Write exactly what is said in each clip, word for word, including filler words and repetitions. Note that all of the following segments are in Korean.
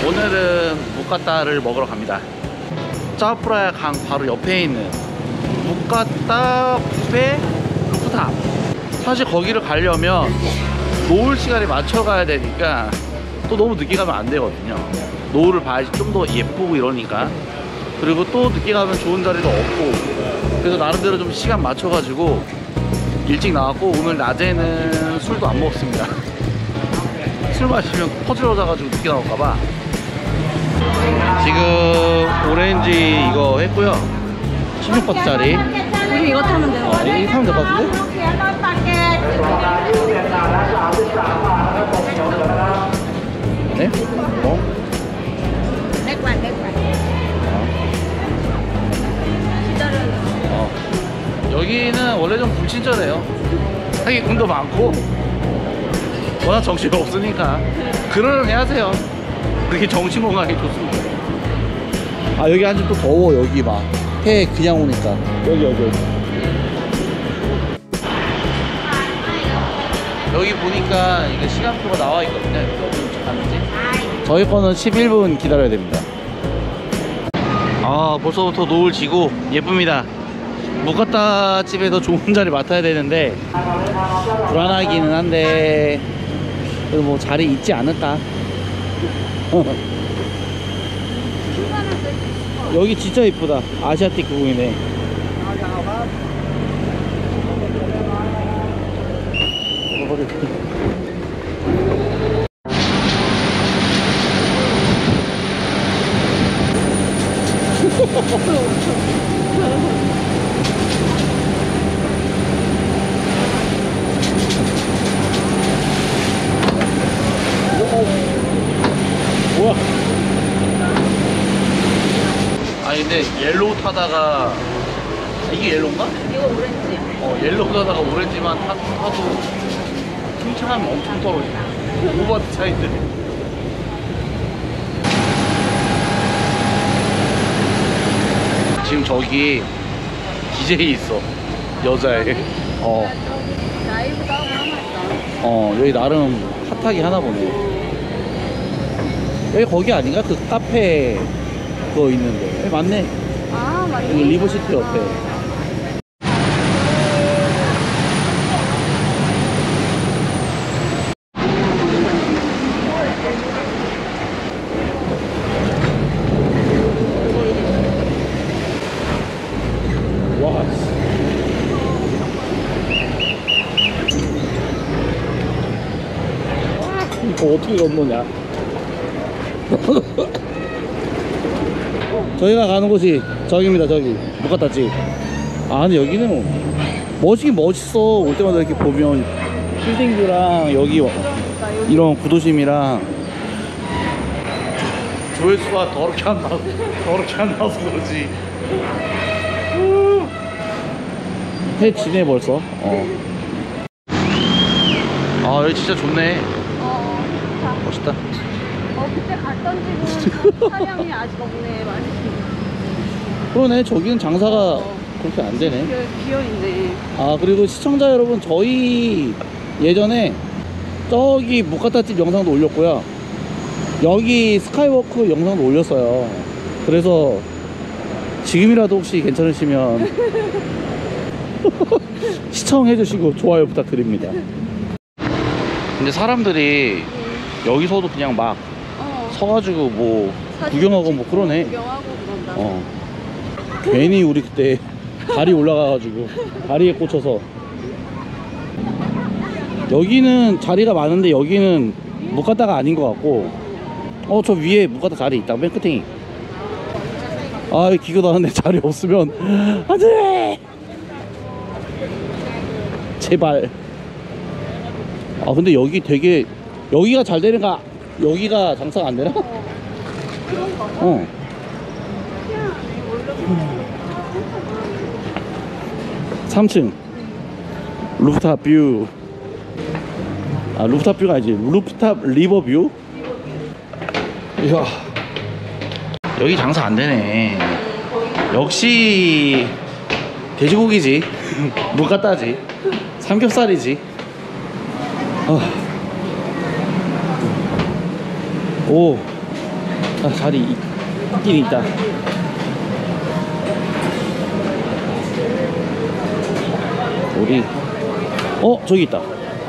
오늘은 무카타를 먹으러 갑니다. 짜프라야 강 바로 옆에 있는 무카타 뷔페 루프탑. 사실 거기를 가려면 노을 시간에 맞춰 가야 되니까 또 너무 늦게 가면 안 되거든요. 노을을 봐야지 좀 더 예쁘고 이러니까. 그리고 또 늦게 가면 좋은 자리도 없고, 그래서 나름대로 좀 시간 맞춰 가지고 일찍 나왔고, 오늘 낮에는 술도 안 먹었습니다. 술 마시면 퍼질러져가지고 늦게 나올까봐. 지금 오렌지 이거 했고요. 십육 바트짜리. 우리 이거 타면 되는 어, 거야? 이거 타면 될 것 같은데? 네? 뭐? 어. 여기는 원래 좀 불친절해요. 사기꾼도 많고 워낙 정신이 없으니까 그러려니 하세요. 그게 정신 건강에 좋습니다. 아, 여기 앉으면 또 더워. 여기 막 해 그냥 오니까. 여기 여기 여기 여기 보니까 이거 시간표가 나와 있거든요. 여기 가는지. 저희 거는 십일 분 기다려야 됩니다. 아, 벌써부터 노을 지고 예쁩니다. 무카타 집에서 좋은 자리 맡아야 되는데 불안하기는 한데 그래도 뭐 자리 있지 않을까. 여기 진짜 이쁘다. 아시아틱 구공이네. 뭐야? 아니 근데 옐로우 타다가 이게 옐로우인가? 이거 오렌지야. 어, 옐로우 타다가 오렌지만 타, 타도 킹차감이 엄청 떨어지네. 오 바트 차인데. 지금 저기 디제이 있어. 여자애. 어. 라이브가 하고 하나 있다. 어, 여기 나름 핫하게 하나 보네. 여기 거기 아닌가? 그 카페 그거 있는데. 여기 맞네. 아, 맞네. 여기 리버시티 옆에. 와. 이거 어떻게 건너냐? 저희가 가는 곳이 저기입니다. 저기 무카타집. 아, 근데 여기는 멋있긴 멋있어. 올 때마다 이렇게 보면 빌딩들랑 여기 이런 구도심이랑. 조회수가 더럽게 안 나와서 더럽게 안 나와서 그러지. 해 지네 벌써. 어. 아, 여기 진짜 좋네. 어, 좋다. 멋있다. 어, 그때 갔던 집은 사장이 아직 없네. 많이. 그러네. 저기는 장사가 어. 그렇게 안 되네. 비어있네. 아, 그리고 시청자 여러분, 저희 예전에 저기 무카타집 영상도 올렸고요. 여기 스카이워크 영상도 올렸어요. 그래서 지금이라도 혹시 괜찮으시면 시청해주시고 좋아요 부탁드립니다. 근데 사람들이 여기서도 그냥 막 어. 서가지고 뭐 구경하고 뭐 그러네. 구경하고 그런다. 어. 괜히 우리 그때 다리 올라가가지고 다리에 꽂혀서. 여기는 자리가 많은데 여기는 무카타가 아닌 것 같고. 어, 저 위에 무카타 자리 있다. 맨 끝에. 아, 기가 나는데 자리 없으면 안돼. 제발. 아, 근데 여기 되게 여기가 잘 되는가? 여기가 장사가 안 되나? 어. 그런가 봐. 어. 삼 층 루프탑 뷰. 아, 루프탑 뷰가 아니지. 루프탑 리버뷰. 이야, 여기 장사 안 되네. 역시 돼지고기지. 무카타지. 삼겹살이지. 아. 오, 아, 자리 있, 있긴 있다. 우리 어 저기 있다.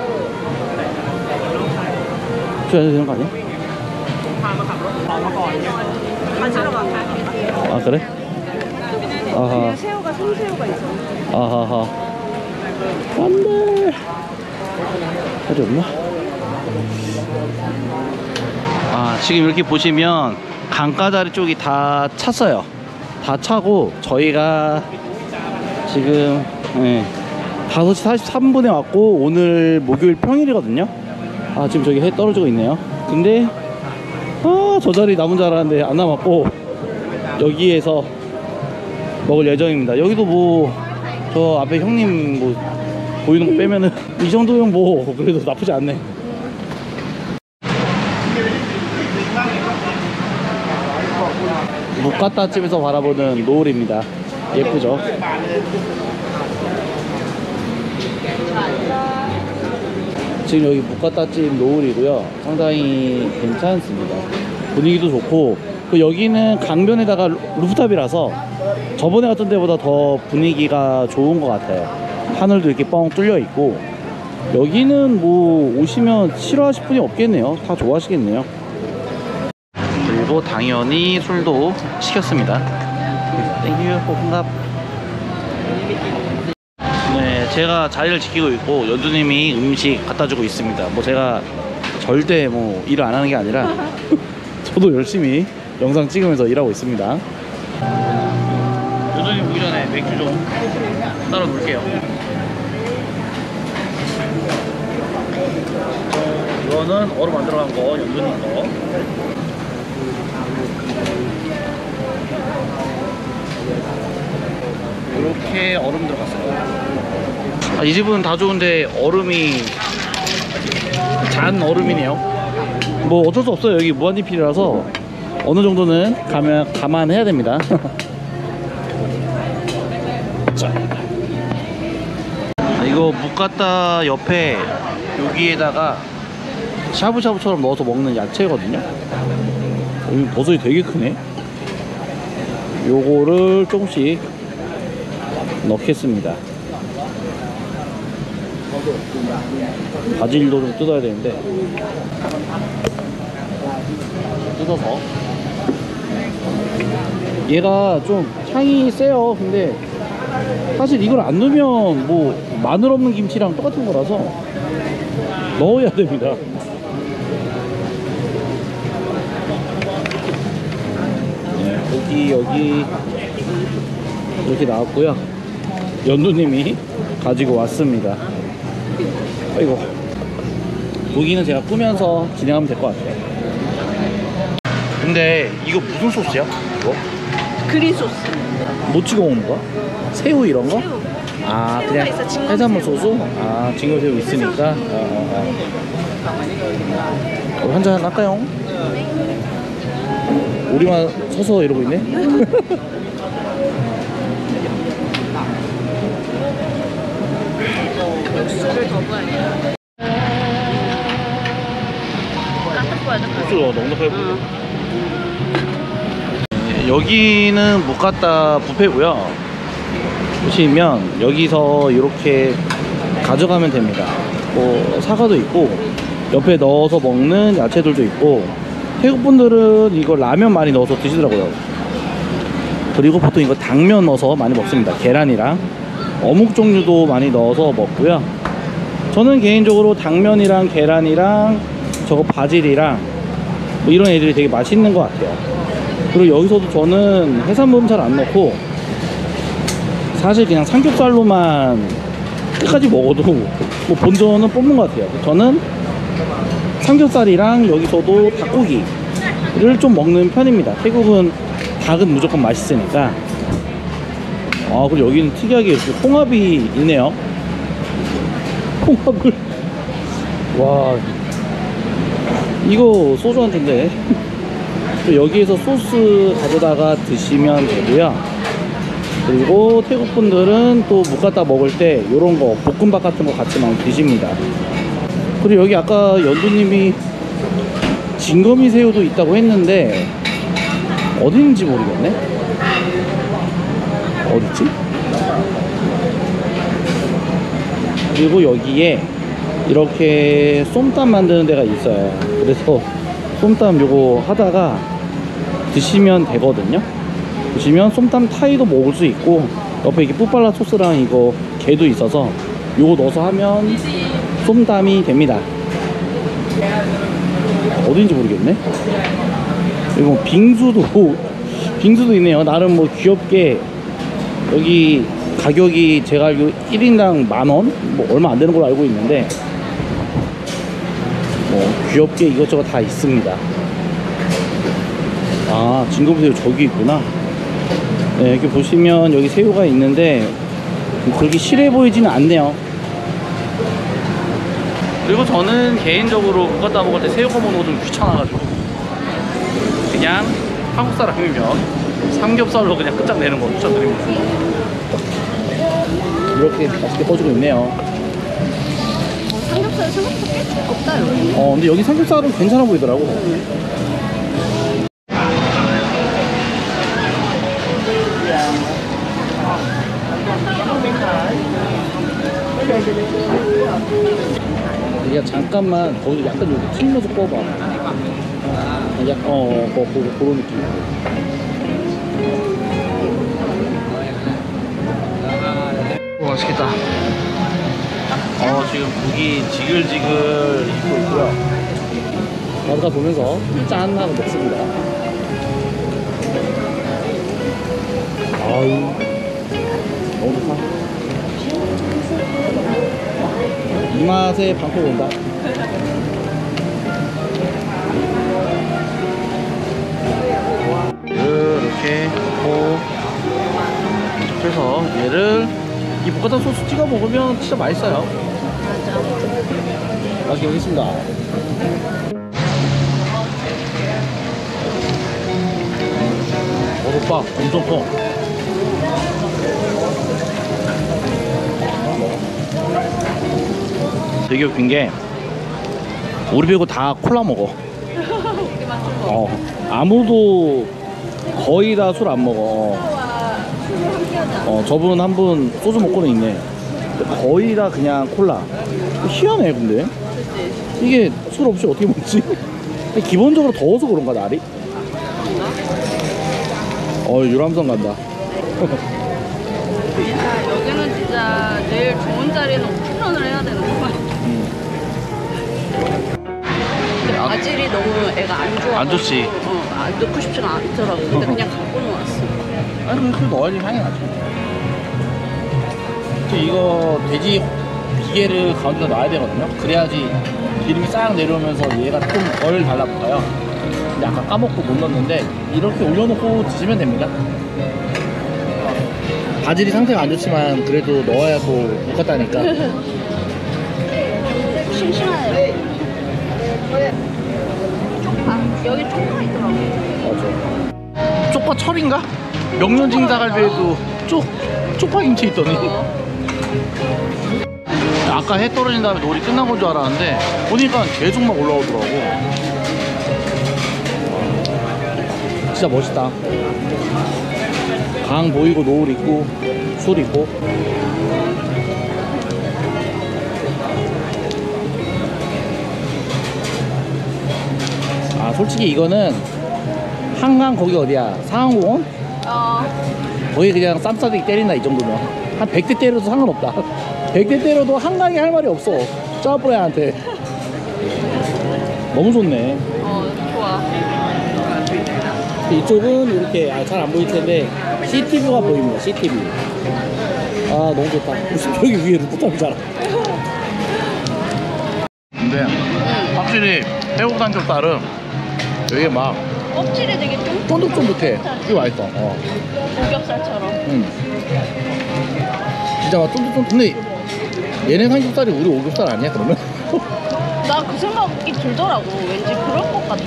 저 해도 되는 거 아니야? 아 그래? 아하. 그냥 새우가 생새우가 있어. 아하하. 안돼. 자리 없나? 아 지금 이렇게 보시면 강가 자리 쪽이 다 찼어요. 다 차고 저희가 지금 네, 다섯 시 사십삼 분에 왔고 오늘 목요일 평일이거든요. 아 지금 저기 해 떨어지고 있네요. 근데 아 저 자리 남은 줄 알았는데 안 남았고 여기에서 먹을 예정입니다. 여기도 뭐 저 앞에 형님 뭐 보이는 거 빼면은 이 정도면 뭐 그래도 나쁘지 않네. 묵가따 집에서 바라보는 노을입니다. 예쁘죠? 지금 여기 묵가따 집 노을이고요. 상당히 괜찮습니다. 분위기도 좋고 그 여기는 강변에다가 루프탑이라서 저번에 갔던 데보다 더 분위기가 좋은 것 같아요. 하늘도 이렇게 뻥 뚫려 있고 여기는 뭐 오시면 싫어하실 분이 없겠네요. 다 좋아하시겠네요. 그리고 당연히 술도 시켰습니다. 땡큐 볶음밥. 네, 제가 자리를 지키고 있고 연두님이 음식 갖다 주고 있습니다. 뭐 제가 절대 뭐 일을 안 하는 게 아니라 저도 열심히 영상 찍으면서 일하고 있습니다. 연두님 보기 전에 맥주 좀 따라 놓을게요. 이거는 얼음 안 들어간 거, 연두님 거. 이렇게 얼음 들어갔어요. 아, 이 집은 다 좋은데 얼음이 잔 얼음이네요. 뭐 어쩔 수 없어요. 여기 무한리필이라서 어느 정도는 가면 감안해야 됩니다. 자, 아, 이거 묵가따 옆에 여기에다가 샤브샤브처럼 넣어서 먹는 야채거든요. 여기 버섯이 되게 크네. 요거를 조금씩 넣겠습니다. 바질도 좀 뜯어야 되는데 뜯어서 얘가 좀 향이 세요. 근데 사실 이걸 안 넣으면 뭐 마늘 없는 김치랑 똑같은 거라서 넣어야 됩니다. 네, 여기 여기 이렇게 나왔고요. 연두님이 가지고 왔습니다. 아이고, 고기는 제가 꾸면서 진행하면 될 것 같아요. 근데 이거 무슨 소스야? 이거? 그린 소스. 뭐 찍어 먹는 거야? 새우 이런 거? 새우. 아 새우가 그냥 있어, 징검새우. 해산물 소스? 아 징검새우 있으니까. 아, 아, 아. 어, 한잔 할까요? 우리만 서서 이러고 있네. 육수를 더 부어야 돼. 깍둑 부어야 돼. 소스가 넉넉해 보여. 여기는 묵가따 뷔페고요. 보시면 여기서 이렇게 가져가면 됩니다. 뭐 사과도 있고 옆에 넣어서 먹는 야채들도 있고 태국 분들은 이거 라면 많이 넣어서 드시더라고요. 그리고 보통 이거 당면 넣어서 많이 먹습니다. 계란이랑 어묵 종류도 많이 넣어서 먹고요. 저는 개인적으로 당면이랑 계란이랑 저거 바질이랑 뭐 이런 애들이 되게 맛있는 것 같아요. 그리고 여기서도 저는 해산물은 잘 안 넣고 사실 그냥 삼겹살로만 끝까지 먹어도 뭐 본전은 뽑는 것 같아요. 저는 삼겹살이랑 여기서도 닭고기를 좀 먹는 편입니다. 태국은 닭은 무조건 맛있으니까. 아 그리고 여기는 특이하게 이렇게 홍합이 있네요. 홍합을 와 이거 소주 한 잔인데 여기에서 소스 가져다가 드시면 되고요. 그리고 태국 분들은 또 묵가따 먹을 때 요런 거 볶음밥 같은 거 같이 많이 드십니다. 그리고 여기 아까 연두님이 진거미 새우도 있다고 했는데 어딘지 모르겠네. 어딨지? 그리고 여기에 이렇게 쏨땀 만드는 데가 있어요. 그래서 쏨땀 요거 하다가 드시면 되거든요. 보시면 쏨땀 타이도 먹을 수 있고 옆에 이게 뿌빨라 소스랑 이거 게도 있어서 요거 넣어서 하면 쏨땀이 됩니다. 어딘지 모르겠네. 그리고 빙수도 빙수도 있네요. 나름 뭐 귀엽게 여기 가격이 제가 알기로 일 인당 만원? 뭐 얼마 안 되는 걸로 알고 있는데 뭐 귀엽게 이것저것 다 있습니다. 아, 진검새우 저기 있구나. 네, 이렇게 보시면 여기 새우가 있는데 그렇게 실해 보이지는 않네요. 그리고 저는 개인적으로 그거 다 먹을 때 새우 먹는 거 좀 귀찮아가지고 그냥 한국 사람이면 삼겹살로 그냥 끝장내는 거 추천드립니다. 이렇게 맛있게 퍼주고 있네요. 어, 삼겹살 생각보다 꽤 두껍다 여기. 어, 근데 여기 삼겹살은 괜찮아 보이더라고. 그냥 잠깐만 거기서 약간 여기 틀면서 꺼봐. 약간 어, 어, 그, 그런 느낌. 오, 맛있겠다. 어, 지금 고기 지글지글 익고 있고요. 바다 보면서 짠 하고 먹습니다. 아우, 너무 좋다. 이 맛에 방콕 온다. 이렇게 넣고 그래서 얘를 이 볶아탕 소스 찍어 먹으면 진짜 맛있어요. 맛있게 먹겠습니다. 오빠 엄청 커. 되게 웃긴 게 우리 빼고 다 콜라 먹어. 어, 아무도 거의 다 술 안 먹어. 어, 저분 한 분 소주 먹고는 있네. 거의 다 그냥 콜라. 희한해. 근데 이게 술 없이 어떻게 먹지? 기본적으로 더워서 그런가 날이? 어, 유람선 간다. 여기는 진짜 제일 좋은 자리는 오픈런을 해야 되는 거 같아. 음. 근데 아, 바질이 너무 애가 안 좋아. 안 좋지. 어, 안 넣고 싶지가 않더라고. 근데 그냥 갖고 놓았어. 아니 그 넣어야지 향이 나죠. 이거 돼지 비계를 가운데다 놔야 되거든요. 그래야지 기름이 싹 내려오면서 얘가 좀 덜 달라붙어요. 근데 아까 까먹고 못 넣었는데 이렇게 올려놓고 드시면 됩니다. 바질이 상태가 안 좋지만 그래도 넣어야 또 묵었다니까. 심심하네. 쪽파. 여기 쪽파 있더라고. 맞아. 쪽파 철인가? 명륜징자갈비에도 쪽 쪽파김치 있더니. 어. 아까 해 떨어진 다음에 놀이 끝난 건 줄 알았는데 보니까 계속 막 올라오더라고. 진짜 멋있다. 강 보이고 노을 있고 술 있고. 아, 솔직히 이거는 한강 거기 어디야? 상황공원? 어. 거기 그냥 쌈싸대기 때린다 이 정도면. 한 백 대 때려도 상관없다. 백 대 때려도 한강에 할 말이 없어. 짜브레한테. 너무 좋네. 어, 좋아. 이쪽은 이렇게 아, 잘 안 보일 텐데 씨티비가 보입니다. 씨티비. 아, 너무 좋다. 여기 위에 루프탑이잖아. 근데 확실히 태국 삼겹살은 여기 막 껍질이 되게 쫀- 쫀득쫀득해. 이거 맛있어. 어. 오겹살처럼. 응. 진짜 막 쫀득쫀득. 근데 얘네 삼겹살이 우리 오겹살 아니야 그러면? 나 그 생각이 들더라고. 왠지 그럴 것 같아.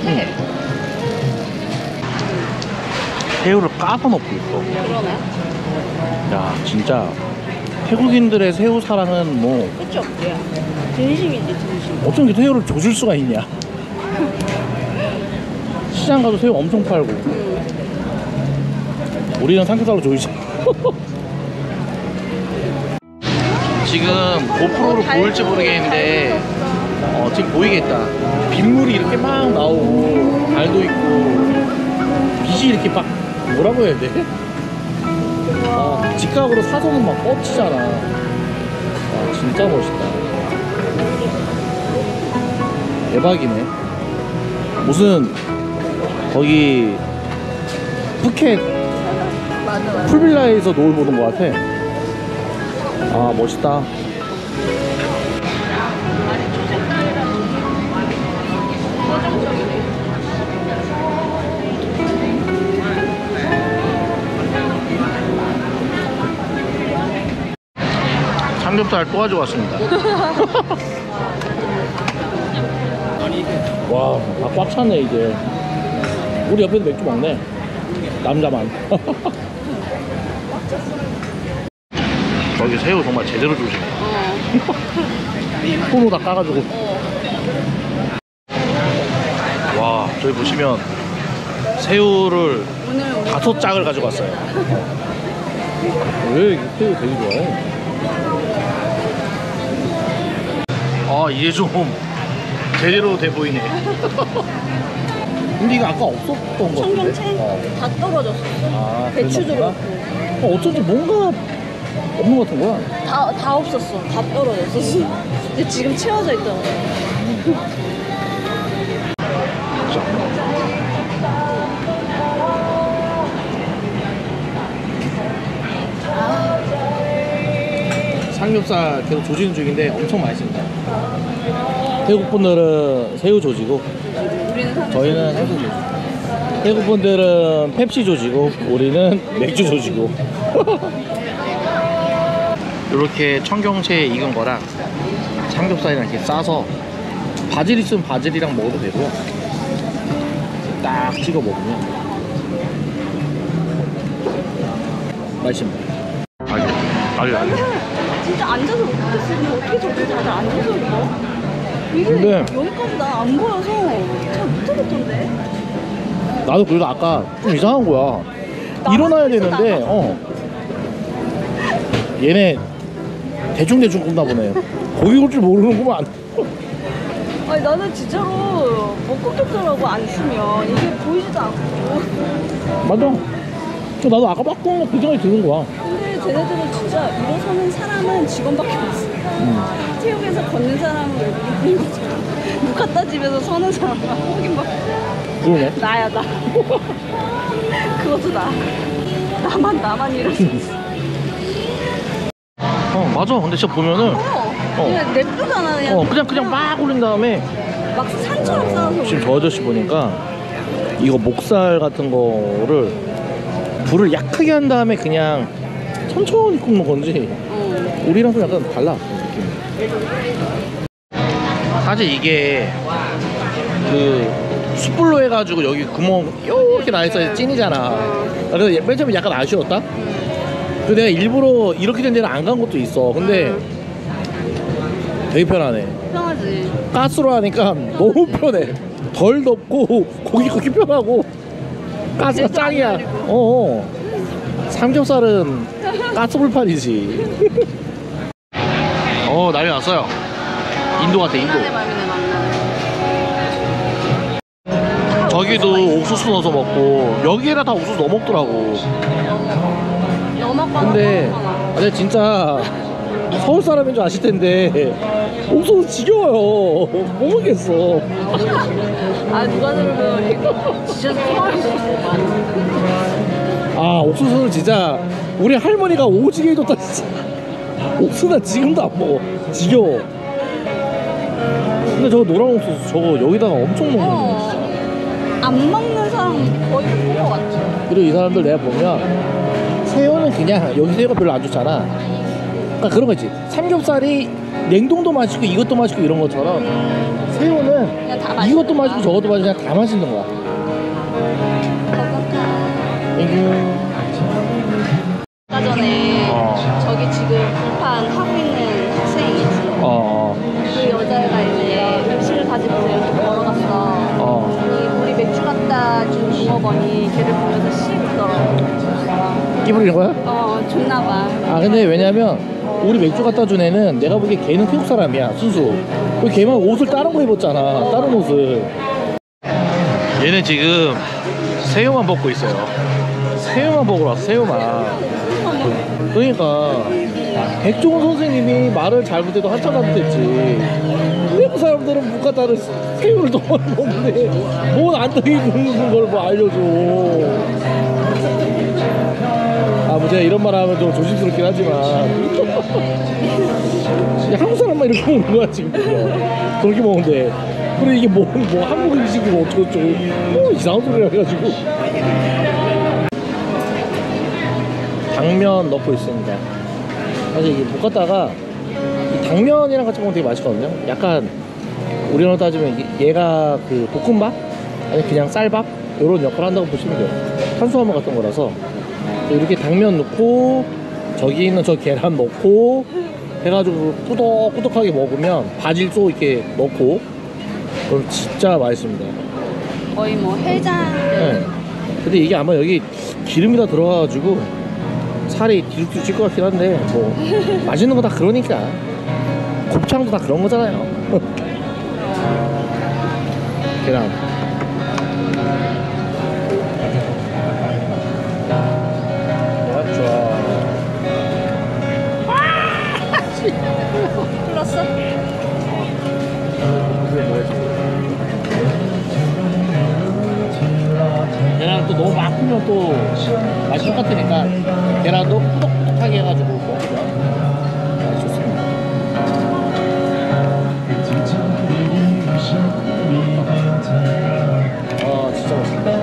새우를 까서 넣고 있어. 그러네. 야, 진짜 태국인들의 새우 사랑은 뭐 그치 없대요. 진심이지 진심. 어쩜 이렇게 새우를 조질 수가 있냐. 시장 가도 새우 엄청 팔고. 응. 우리는 삼겹살로 조이죠. 지금 고프로로 보일지 모르겠는데 어, 지금 보이겠다. 빗물이 이렇게 막 나오고 달도 있고 빛이 이렇게 막 뭐라고 해야 돼? 아, 직각으로 사선은 막 뻗치잖아. 아, 진짜 멋있다. 대박이네. 무슨 거기 푸켓 맞아 맞아. 풀빌라에서 노을 보는 것 같아. 아, 멋있다. 삼겹살 또 가지고 왔습니다. 와, 다 꽉 찼네 이제. 우리 옆에도 맥주 먹네. 남자만. 저기 새우 정말 제대로 주시네. 어. 손으로 다 까가지고. 어. 와, 저기 보시면 새우를 오늘 우리 다섯 짝을 가지고 왔어요. 왜 새우 되게 좋아해? 아, 이제 좀 제대로 돼 보이네. 근데 이거 아까 없었던 거 같은데? 청경채 어. 다 떨어졌어. 아, 배추도 그랬나 그렇고 보다? 어, 어쩐지 뭔가 없는 것 같은 거야. 다, 다 없었어. 다 떨어졌어. 근데 지금 채워져 있더라고. 삼겹살 계속 조지는 중인데 엄청 맛있습니다. 태국 분들은 새우 조지고 우리는 삼겹살. 저희는 해수 조지고, 태국 분들은 펩시 조지고 우리는 맥주 조지고. 이렇게 청경채에 익은 거랑 삼겹살이랑 이렇게 싸서 바질 있으면 바질이랑 먹어도 되고요. 딱 찍어 먹으면 맛있습니다. 아니, 아니, 아니. 진짜 앉아서 먹겠어. 근데 어떻게 저렇게 다들 앉아서 먹어? 이게 근데- 여기까지 나 안 보여서 잘 못하겠던데. 나도 그래도 아까 좀 이상한 거야. 일어나야 되는데, 어. 얘네 대충대충 굽나 보네. 고기 굴 줄 모르는구만. 아니 나는 진짜로 못 걷겠더라고 안 쓰면 이게 보이지도 않고. 맞아. 나도 아까 막 굽는 그 생각이 드는 거야. 근데 쟤네들은 진짜 일어서는 사람은 직원밖에 없어. 음. 체육에서 걷는 사람은 외국인 묵 갖다 집에서 서는 사람은 한국인밖에 그러네. 나야 나. 그것도 나. 나만 나만 일어서. 어, 맞아. 근데 진짜 보면은, 어. 어. 그냥 냅두잖아 그냥. 어, 그냥, 그냥 막 올린 다음에, 막 산처럼 쌓아서. 지금 저 아저씨 보니까, 이거 목살 같은 거를 불을 약하게 한 다음에 그냥 천천히 굽는 건지, 어. 우리랑 좀 약간 달라. 느낌이. 사실 이게 그 숯불로 해가지고 여기 구멍 이렇게 나 있어야 찐이잖아. 그래서 맨 처음에 약간 아쉬웠다. 그 내가 일부러 이렇게 된 데는 안 간 것도 있어. 근데 되게 편하네. 편하지. 가스로 하니까 너무 편해. 덜 덥고 고기 굽기 편하고 가스가 진짜 안 짱이야. 걸리고. 어. 삼겹살은 가스불판이지. 어, 난리 났어요. 인도 같아, 인도. 만나네 맘이네 만나네. 저기도 옥수수 넣어서 먹고 여기에다 다 옥수수 넣어 먹더라고. 연어과는 근데 근데 진짜 서울 사람인 줄 아실 텐데 옥수수 지겨워요. 못 먹겠어. 아 누가 들으면 이렇게 진짜 소화했어. 아, 옥수수는 진짜 우리 할머니가 오지게 해줬다 진짜. 옥수수 나 지금도 안 먹어. 지겨워. 근데 저거 노란 옥수수 저거 여기다가 엄청 먹는 거 어. 진짜. 안 먹는 사람 거의 못 본것 같지. 그리고 이 사람들 내가 보면 새우는 그냥 여기 새우가 별로 안 좋잖아. 그러니까 그런 거지. 삼겹살이 냉동도 맛있고 이것도 맛있고 이런 것처럼 새우는 그냥 다 맛있는 이것도 거야. 맛있고 저것도 맛있고 그냥 다 맛있는 거야. 땡큐. 아까 전에 어. 저기 지금 불판 하고 있는 학생이 있어. 어, 그 여자애가 이제 맥주를 가지고서 이렇게 걸어갔어. 어. 아니 우리 맥주 갖다 준 종업원이 걔를 보면서 씩 웃더라고. 끼부리는 거야? 어, 좋나봐. 아 근데 왜냐면 우리 맥주 갖다 준 애는 내가 보기에 걔는 태국 사람이야 순수. 그 걔만 옷을 다른 거 입었잖아. 다른 옷을. 얘는 지금 새우만 먹고 있어요. 새우만 먹으러 왔어. 새우만. 그러니까 백종원 선생님이 말을 잘못해도 한참 잘못했지. 왜 그 사람들은 못 갖다를 새우를 너무 많이 먹는데 뭔안 떠있는 걸 뭐 알려줘. 아, 뭐 제가 이런 말 하면 좀 조심스럽긴 하지만 한국 사람만 이렇게 먹는 거야 지금. 그렇게 먹는데 그래 이게 뭐, 뭐 한국 음식이 뭐 어쩌고저쩌고 뭐 이상한 소리를 해가지고. 당면 넣고 있습니다. 사실 이게 볶았다가 이 당면이랑 같이 먹으면 되게 맛있거든요. 약간 우리나라 따지면 얘가 그 볶음밥? 아니 그냥 쌀밥? 이런 역할을 한다고 보시면 돼요. 탄수화물 같은 거라서 이렇게 당면 넣고 저기 있는 저 계란 넣고 해가지고 꾸덕꾸덕하게 먹으면 바질소 이렇게 넣고 그럼 진짜 맛있습니다. 거의 뭐 해장. 네. 근데 이게 아마 여기 기름이 다 들어가가지고 살이 뒤죽뒤죽 찔 것 같긴 한데 뭐 맛있는 거 다 그러니까. 곱창도 다 그런 거잖아요. 계란. 불렀어? 계란 또 너무 막 풀면 또 맛이 똑같으니까 계란도 꾸덕꾸덕하게 해가지고 먹으면 맛이 좋습니다. 아 진짜 맛있다.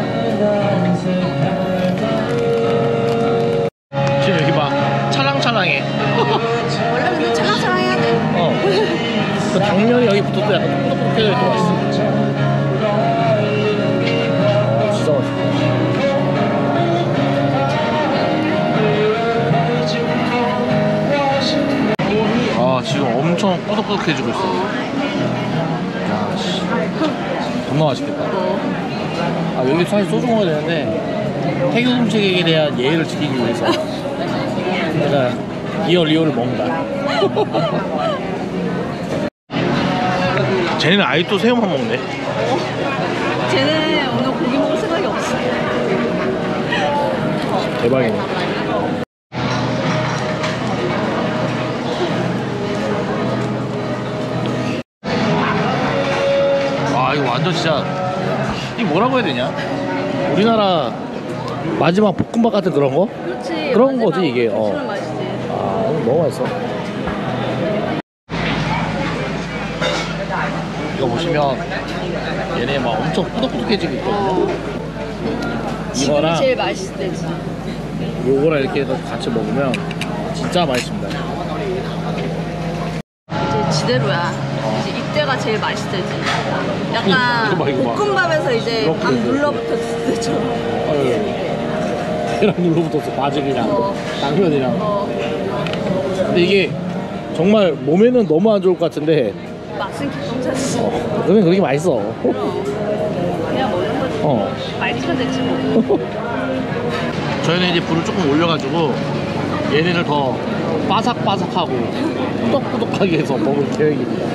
지금 여기 막 찰랑찰랑해. 원래 근데 찰랑찰랑 해야 돼. 어. 그 당면이 여기 붙어도 약간 꾸덕꾸덕해져 있고 맛있어. 진짜 맛있다. 아 지금 엄청 꾸덕꾸덕해지고 있어. 야 씨. 정말 맛있겠다. 아 여기 사실 소주 먹어야 되는데 태국 음식에 대한 예의를 지키기 위해서 내가 리얼 리얼을 먹는다. 쟤는 아예 또 새우만 먹네. 쟤는 오늘 고기 먹을 생각이 없어. 대박이네. 아 이거 완전 진짜 이게 뭐라고 해야 되냐? 우리나라 마지막 볶음밥 같은 그런 거? 그렇지. 그런 거지, 이게. 어. 어. 맛있지. 아 너무 맛있어. 이거 보시면 얘네 막 엄청 꾸덕꾸덕해지고 있거든요. 어. 지금이 이거랑 제일 맛있을 때지. 요거랑 이렇게 해서 같이 먹으면 진짜 맛있습니다. 이제 지대로야. 이제 이때가 제일 맛있을 때지. 약간 이거 봐, 이거 봐. 볶음밥에서 이제 이렇게 밥 이렇게. 눌러붙었을 때처럼. 아유, 계란 눌러붙었어. 바질이랑 어. 당면이랑. 어, 근데 이게 정말 몸에는 너무 안 좋을 것 같은데 맛은 기똥차지. 어, 그러면 그렇게 맛있어. 그럼 그냥 먹는 거지. 어. 맛있으면 됐지 뭐. 저희는 이제 불을 조금 올려가지고 얘네를 더 바삭바삭하고 꾸덕꾸덕하게 해서 먹을 계획입니다.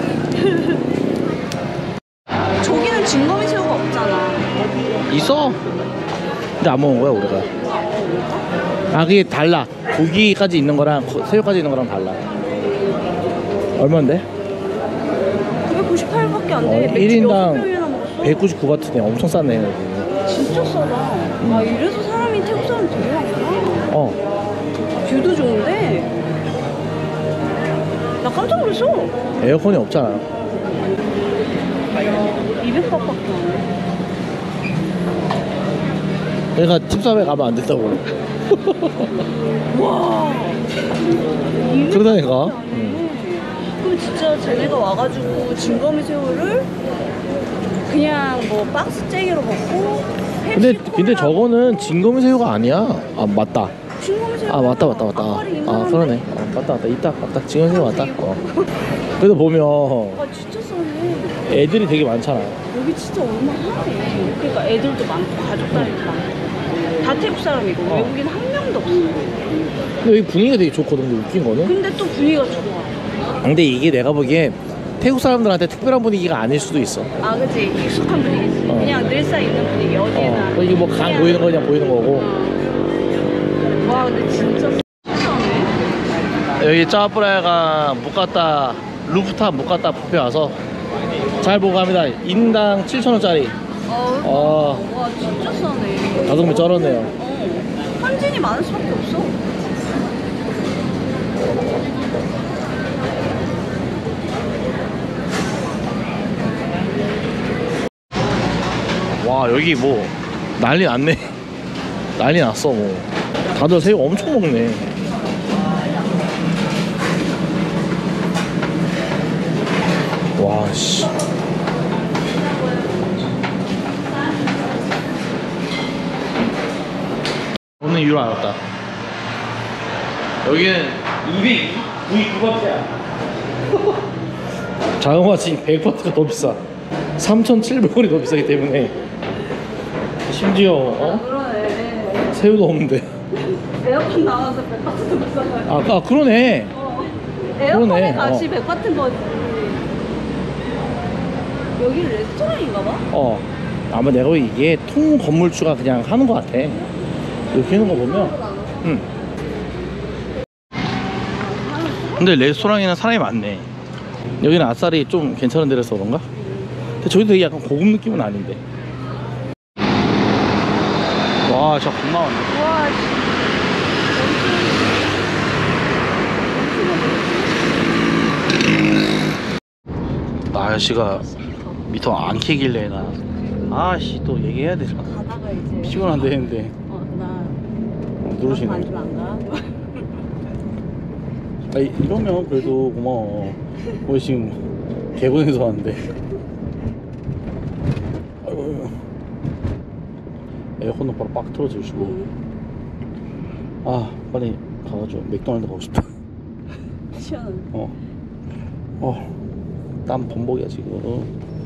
저기는 진거미 새우가 없잖아. 있어? 근데 안 먹은 거야 우리가. 아 그게 달라. 고기까지 있는 거랑 거- 새우까지 있는 거랑 달라. 얼마인데? 구백구십팔 밖에 안 어, 돼. 맥주 일 인당 여섯 병이나 먹었어. 백구십구 바트네. 엄청 싸네 여기. 진짜 싸다. 아 이래서 사람이 태국 사람 되게 많구나. 어 뷰도 좋은데. 나 깜짝 놀랐어. 에어컨이 없잖아. 이백 바트밖에 안 돼. 내가 팁삼에 가면 안 된다고. 와. 그러다니까. 그럼 진짜 쟤네가 와가지고 진거미 새우를 그냥 뭐 박스째기로 먹고. 근데 펩시 근데 콜라하고 저거는 진거미 새우가 아니야. 아 맞다. 진거미 새우. 아 맞다 맞다 맞다. 앞발이 아 이만한데? 그러네. 어, 맞다 맞다. 이따 맞다. 진거미 새우 맞다. 어. 그래도 보면 아 진짜 싸네. 애들이 되게 많잖아. 여기 진짜 얼마나 하네. 그러니까 애들도 많고 가족들도 많고. 다 태국 사람이고 어. 외국인 한 명도 없어. 근데 여기 분위기가 되게 좋거든. 근데 웃긴 거는. 근데 또 분위기가 좋아. 근데 이게 내가 보기에 태국 사람들한테 특별한 분위기가 아닐 수도 있어. 아 그치 익숙한 분위기지. 어. 그냥 늘상 있는 분위기 어디에나. 어, 이게 뭐 강 그냥- 보이는 거 그냥 보이는 거고. 어. 와 근데 진짜 신기하네. 여기 짜뿌라가 묵갔다 루프탑 묵갔다 뷔페 와서 잘 보고 갑니다. 인당 칠천 원짜리. 어. 어, 와 진짜 싸네. 가성비 쩔었네요. 어. 현진이 많을 수밖에 없어. 와, 여기 뭐 난리 났네. 난리 났어 뭐. 다들 새우 엄청 먹네. 와, 씨. 오늘 이유를 알았다. 여기는 이백구십구 바트야. 자그마치 백 바트가 더 비싸. 삼천칠백 원이 더 비싸기 때문에. 심지어 어? 그러네. 새우도 없는데. 에어컨 나와서 백바트도 비싸가지고. 아, 아 그러네. 어. 에어컨의 그러네. 값이 어. 백바트인 거지. 여기 레스토랑인가 봐? 어, 아마 내가 보기에 이게 통 건물주가 그냥 하는 것 같아. 이렇게 하는 거 보면. 응. 근데 레스토랑에는 사람이 많네. 여기는 아싸리 좀 괜찮은 데라서 그런가? 근데 저기도 되게 약간 고급 느낌은 아닌데. 와, 진짜 겁나 많네. 와, 씨. 아저씨가 미터 안 캐길래 나 아씨 또 얘기해야 되잖아. 가다가 이제. 피곤한데 했는데 어, 나. 어, 누르시네. 안 가. 아, 이러면 그래도 고마워. 우리 지금 개고생해서 왔는데. 아이고. 에어컨도 바로 빡 틀어주시고. 아, 빨리 가가지고 맥도날드 가고 싶다. 시원하네. 어. 어. 땀 범벅이야 지금.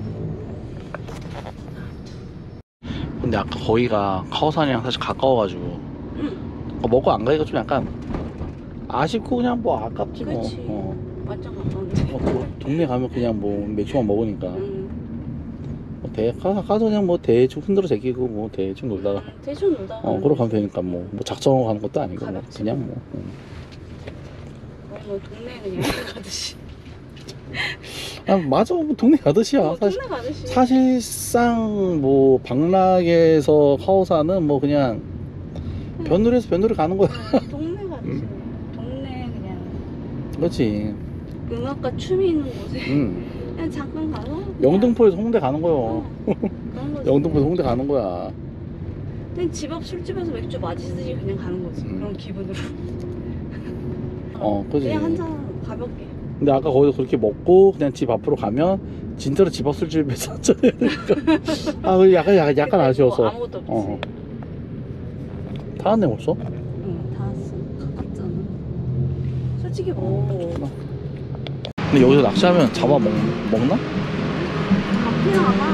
근데 아까 거기가 카오산이랑 사실 가까워가지고 어, 먹고 안 가기가 좀 약간 아쉽고 그냥 뭐 아깝지 뭐. 그치. 어. 완전 가까운데. 어, 뭐 동네 가면 그냥 뭐 맥주만 먹으니까 응. 뭐 대, 가, 가서 그냥 뭐 대충 흔들어 제끼고 뭐 대충 놀다가 대충 놀다가. 어 그러고 가면 되니까 뭐, 뭐 작정하고 가는 것도 아니고 뭐 가볍지. 그냥 뭐 응. 거의 뭐 동네 그냥 가듯이. 아 맞아 뭐 동네 가듯이야. 어, 사실 동네 가듯이. 사실상 뭐 방락에서 카오산은 뭐 그냥 응. 변두리에서 변두리 가는 거야. 응, 동네 가듯이. 동네 그냥 그렇지. 음악과 춤이 있는 곳에 응. 그냥 잠깐 가서. 그냥- 영등포에서 홍대 가는 거요. 어, 그런 거지. 영등포에서 홍대 가는 거야. 그냥 집 앞 술집에서 맥주 마시듯이 그냥 가는 거지. 음. 그런 기분으로. 어, 그지. 그냥 한잔 가볍게. 근데 아까 거기서 그렇게 먹고 그냥 집 앞으로 가면 진짜로 집 앞 술집에서 한잔 해야 되니까. 아, 그 약간 약간, 약간 그때 뭐 아쉬워서. 아무것도 없지. 어. 다 왔네 벌써? 응, 다 왔어. 가깝잖아. 솔직히 뭐 근데 여기서 낚시하면 잡아 먹, 먹나? 잡히나 봐.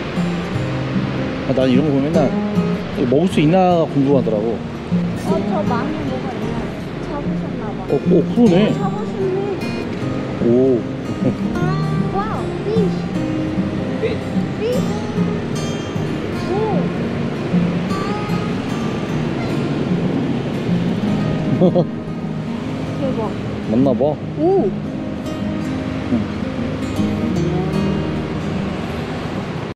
아, 난 이런 거 보면 맨날 이거 먹을 수 있나가 궁금하더라고. 어, 저 많이 뭐가 있나? 잡으셨나 봐. 어, 어 그러네. 잡으셨네. 오. 와우, fish. fish. 오. 대박. 맞나 봐. 오.